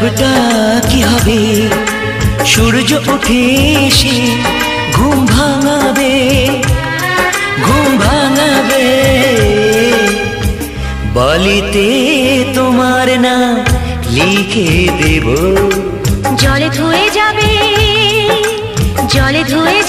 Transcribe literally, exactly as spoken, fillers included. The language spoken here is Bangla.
হিসাবটা কি হবে? সূর্য উঠে এসে ঘুম ভাঙাবে, ঘুম ভাঙাবে। বালিতে তোমার নাম লিখে দেব। জলে ধুয়ে যাবে, জলে ধুয়ে